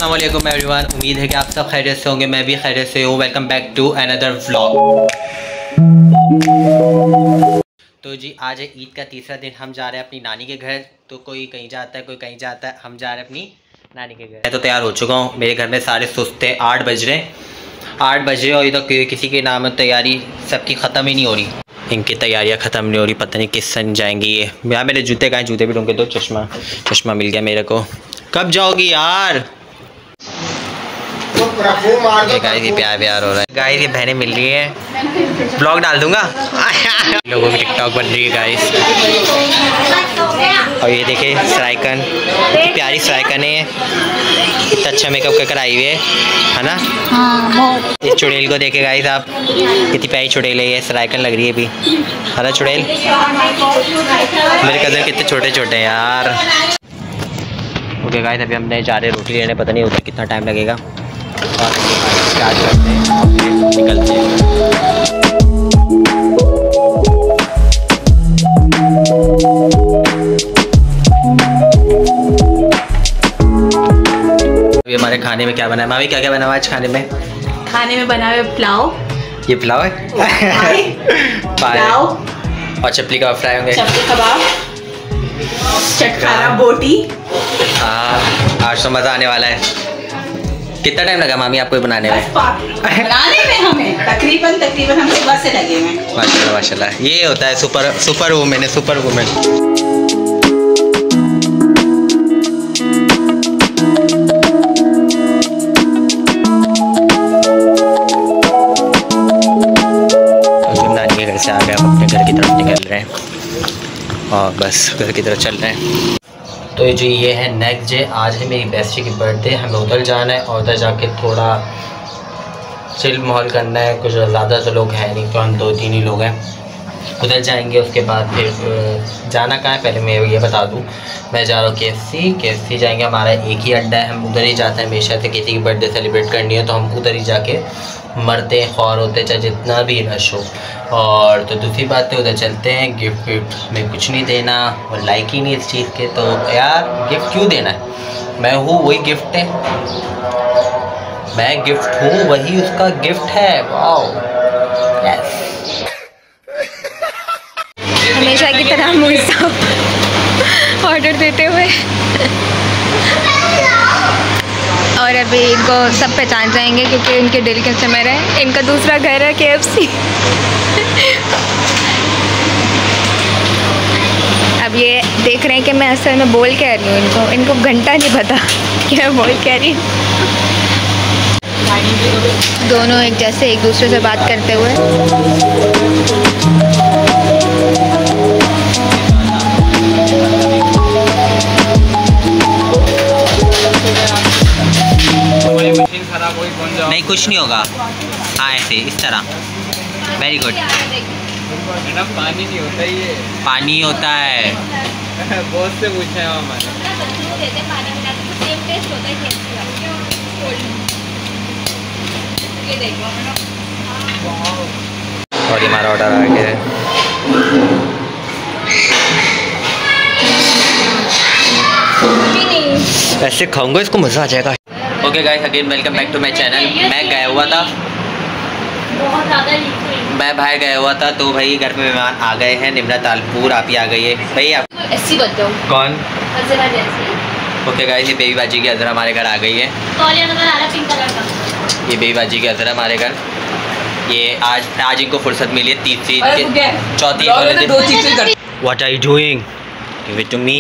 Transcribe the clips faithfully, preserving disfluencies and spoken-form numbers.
अस्सलाम वालेकुम एवरीवन, उम्मीद है कि आप सब खैरियत से होंगे। मैं भी खैरियत से हूँ। Welcome back to another vlog. तो जी आज है ईद का तीसरा दिन। हम जा रहे हैं अपनी नानी के घर। तो कोई कहीं जाता है, कोई कहीं जाता है, हम जा रहे हैं अपनी नानी के घर। मैं तो तैयार हो चुका हूँ। मेरे घर में सारे सुस्त थे। आठ बज रहे आठ बज रहे और इधर तो किसी के नाम तैयारी सबकी ख़त्म ही नहीं हो रही। इनकी तैयारियां ख़त्म नहीं हो रही। पता नहीं किस सन जाएंगी ये। यार मेरे जूते कहाँ? जूते भी ढूंढे। दो चश्मा चश्मा मिल गया मेरे को। कब जाओगी यार? गाइस ये प्यार प्यार हो रहा है। गाइस ये बहनें मिल रही हैं। ब्लॉग डाल दूंगा। लोगों की टिकटॉक बन रही है गाइस। और ये देखिए सराइकन, कितनी प्यारी सराइकन है। कितना अच्छा मेकअप कर कर आई हुई है, है ना? हाँ। इस चुड़ैल को देखे गाइस आप, कितनी प्यारी चुड़ैल है ये। सराइकन लग रही है अभी, है ना चुड़ैल? मेरे कज़न कितने छोटे छोटे हैं यार। ओके गाइस अभी हमने जा रहे रोटी लेने। पता नहीं उधर कितना टाइम लगेगा। और स्टार्ट करते हैं, निकलते हैं। ये हमारे खाने में क्या बना है? मामी क्या क्या बना हुआ आज खाने में? खाने में बना हुआ पुलाव। ये पुलाव है? पुलाव और चपली कबाब फ्राई होंगे। चपली कबाब, चटखारा बोटी। हाँ आज तो मज़ा आने वाला है। कितना टाइम लगा मामी आपको बनाने में? बनाने में हमें तकरीबन तकरीबन हम सुबह से लगे हैं। माशाल्लाह माशाल्लाह। ये होता है सुपर सुपर वुमेन है, सुपर वुमेन। तो नानी के घर से आ गए, अब अपने घर की तरफ निकल रहे हैं और बस घर की तरफ चल रहे हैं। तो जी ये है नेक्स्ट डे। आज है मेरी बेस्टी की बर्थडे। हमें उधर जाना है और उधर जाके थोड़ा चिल माहौल करना है। कुछ ज़्यादा तो लोग हैं नहीं, तो हम दो तीन ही लोग हैं। उधर जाएंगे, उसके बाद फिर जाना कहाँ है पहले मैं ये बता दूँ। मैं जा रहा हूँ के एफ सी। के एफ सी जाएंगे, हमारा एक ही अड्डा है, हम उधर ही जाते हैं हमेशा से। किसी की बर्थडे सेलिब्रेट करनी है तो हम उधर ही जाके मरते हैं, ख्वार होते, चाहे जितना भी रश हो। और तो दूसरी बात है उधर चलते हैं। गिफ्ट विफ्ट में कुछ नहीं देना, वो लाइक ही नहीं इस चीज़ के। तो यार गिफ्ट क्यों देना है? मैं हूँ वही गिफ्ट है, मैं गिफ्ट हूँ वही उसका गिफ्ट है। Wow yes. हमेशा की तरह मुझे सब ऑर्डर देते हुए और अभी इनको सब पहचान जाएंगे क्योंकि इनके दिल कस्टमर है। इनका दूसरा घर है के एफ सी। अब ये देख रहे हैं कि मैं असल में बोल कह रही हूँ। इनको इनको घंटा नहीं पता कि मैं बोल कह रही हूँ। दोनों एक जैसे एक दूसरे से बात करते हुए। नहीं कुछ नहीं होगा। हाँ ऐसे इस तरह। Very good. पानी नहीं होता ये, पानी होता है। बहुत से पूछा है हमारे। और हमारा ऑर्डर आ गया है। ऐसे खाऊंगा इसको मज़ा आ जाएगा। Okay guys again welcome back to my channel. मैं गया हुआ था, मैं बाहर गया हुआ था तो भाई घर पे मेहमान आ गए हैं। निम्रा तालपुर आप ही आ गई है भाई। आप ऐसी बताओ कौन? अजरा जैसी। ओके गाइस ये बेबी बाजी की अजरा हमारे घर आ गई है। पिंक कलर का। ये बेबी बाजी की अजरा हमारे घर। ये आज आज इनको फुर्सत मिली है तीसरी चौथी वाले दिन। What are you doing? Give it to me.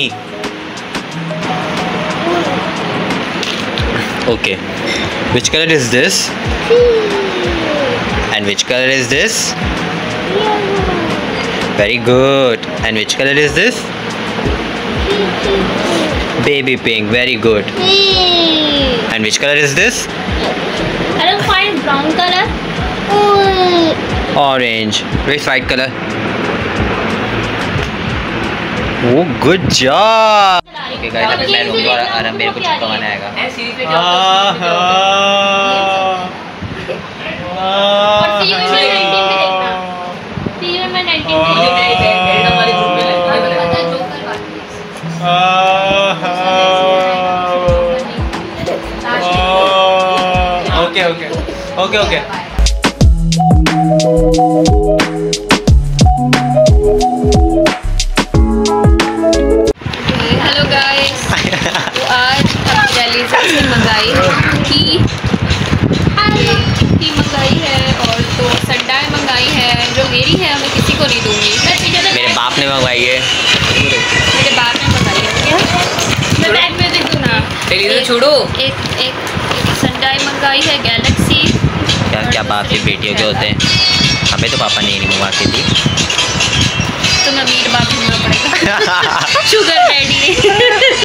Okay which colour is this? And which color is this? Very good. And which color is this? Baby pink. Very good. And which color is this? I don't find brown color. Orange. Which white color? Oh, good job. Okay guys, अभी मैं लूँगा और आराम मेरे को चिपका बनाएगा। Okay okay okay okay hello guys, तो आज हम दिल्ली से मंगाई है की की मंगाई है और तो संडाई मंगाई है जो मेरी है, मैं किसी को नहीं दूंगी। मेरे बाप ने मंगवाई है। मेरे बाप ने मंगाई है। मैं बैग में देख दूँ ना, इधर छोड़ो। एक एक संडाई मंगाई है गैलेक्सी। क्या क्या बाप के बेटियों के होते हैं, हमें तो पापा ने नहीं मंगवा के दी। तो मैं अमीर बाप ढूंढना पड़ेगा शुगर डैडी।